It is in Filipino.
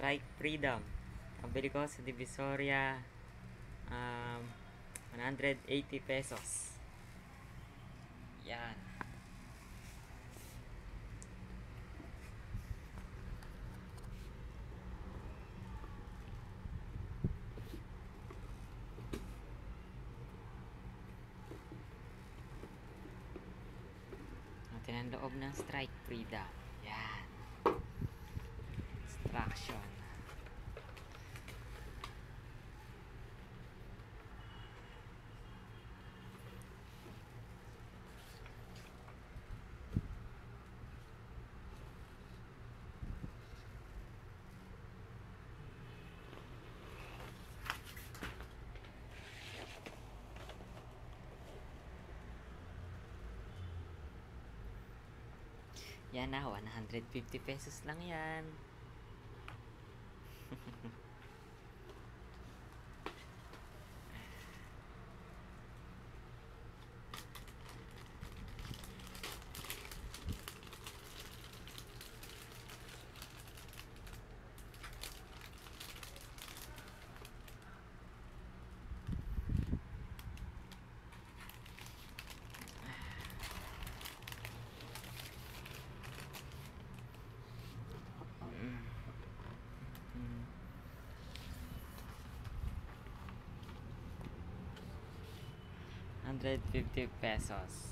Strike Freedom. Ang bili ko sa Divisoria, 180 pesos. Yan. Natin ang loob ng Strike Freedom. Yan. Instruction. Yan na, 150 pesos lang yan. $150 pesos.